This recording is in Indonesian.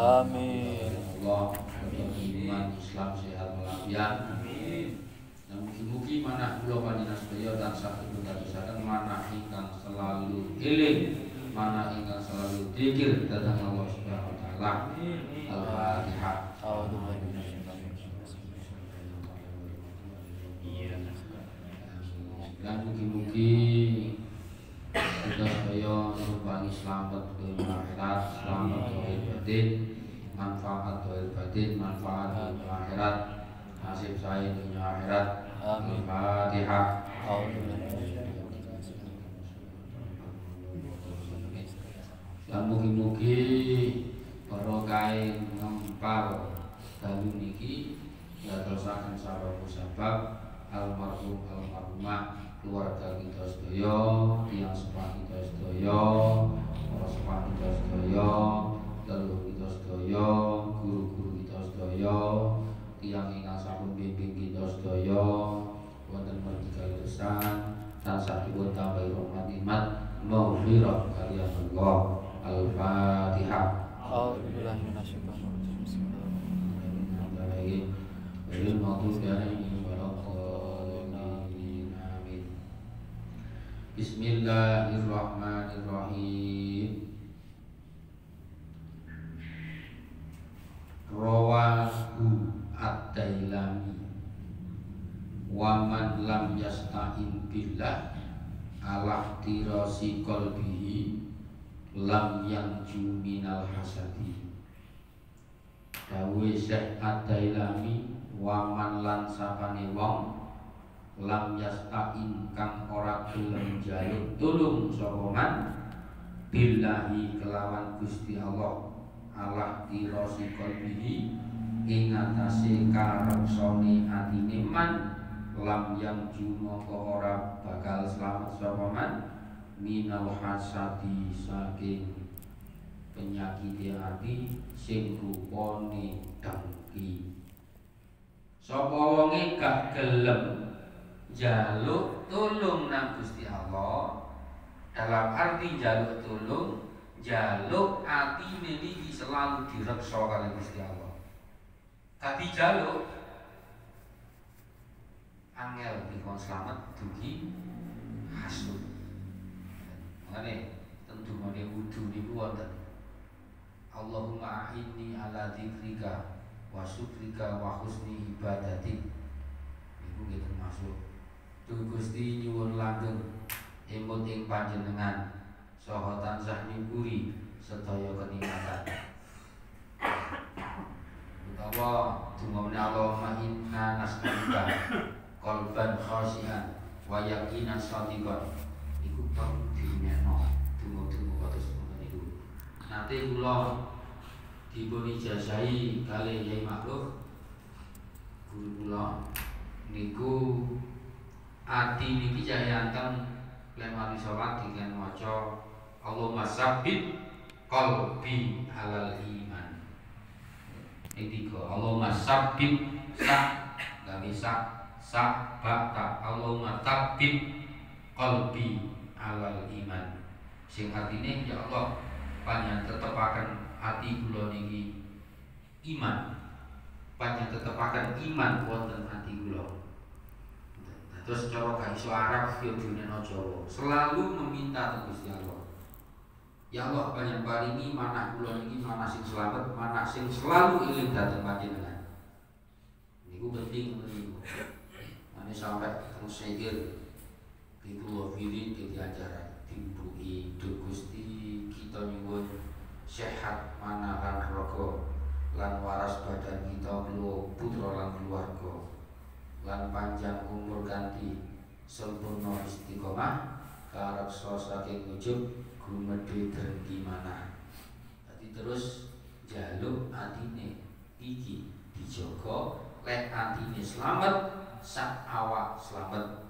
Amin. Allah iman Islam sehat walafiat. Amin. Dan mugi-mugi manah kula panjenengan sedaya tansah dadosaken manah ingkang selalu eling, manah ingkang selalu dzikir dhateng Allah Subhanahu wa taala. Al-Fatihah. Dan mugi-mugi kita sedaya nyumbang selamat dunia akhirat, selamat dohir batin, manfaat dohir batin, manfaat dunia akhirat, nasib saya dunia akhirat. Al-Fatihah. Dan mugi-mugi barokah ngempal dalu niki ndadosaken sabab almarhum almarhumah keluarga kita sedaya, tiyang sepah kita sedaya, para sepah kita sedaya, leluhur kita sedaya, guru-guru kita sedaya, tiyang ingkang sampun bimbing kita sedaya wonten mriki lesan tansah dipun tambahi rahmat nikmat maghfirah kaliyan Allah. Al-Fatihah. A'udzubillahi minasyaitonir rajim. Bismillahirrahmanirrahim. Walil maghdubi alaihim waladdallin. Amin. Bismillahirrahmanirrahim. Rawahu ad-Dailami wa man lam yasta'in billah ala tirasi qalbihi lam yanju minal hasadi. Dawe Syekh ad-Dailami wa man lan sapane wong lam yasta'in kang ora gelem njaluk tulung sapa man billahi kelawan Gusti Allah Allah tirasi qalbihi ing atase kareksane atine man lam yanju moko ora bakal selamat sapa man minal hasadi saking penyakit hati sing rupane dengki. Sapa wonge gak gelem njaluk tulung nang Gusti Allah, dalam arti njaluk tulung, njaluk atine niki selalu direksa kali Gusti Allah. Tapi njaluk angel dikon slamet dugi hasud. Mane tentu mane wudu niku wonten. Allahumma inni ala dzikrika wa syukrika wa husni ibadatik. Niku nggih termasuk Duh Gusti nyuwun langgeng emut ing panjenengan saha tansah nyukuri sedaya kenikmatan. Utawa dumawne Allahumma inna nas'aluka qalban khashian wa yaqinan shadiqan. Iku perlu dinekno donga-donga kados ngoten niku. Nate kula dipun ijazahi kalih Yai Makruh guru kula niku ati niki jayanten lemari salat dengan maca Allahumma sabbit qalbi alal iman. Tiga Allahumma sabbit gak bisa bakta Allahumma sabbit qalbi alal iman. Sing artine ya Allah panjenengan tetepaken ati kula niki iman. Panjenengan tetepaken iman wonten ati kula. Terus cara gak iso Arab yo dineno Jawa. Selalu meminta ke Gusti Allah. Ya Allah panjenengan paringi manah kula niki manah sing slamet, manah sing selalu eling dhateng panjenengan. Niku penting ngoten niku. Mane sampai teng sikil iku wirid diajaran dibuki Duh Gusti kita nyuwun sehat manah lan raga lan waras badan kita kula putra lan keluarga lan panjang umur ganti sempurna istiqomah kareksa saking ujub gumedhe drengki manah. Dadi terus jaluk atine iki dijaga lek atine slamet sak awak slamet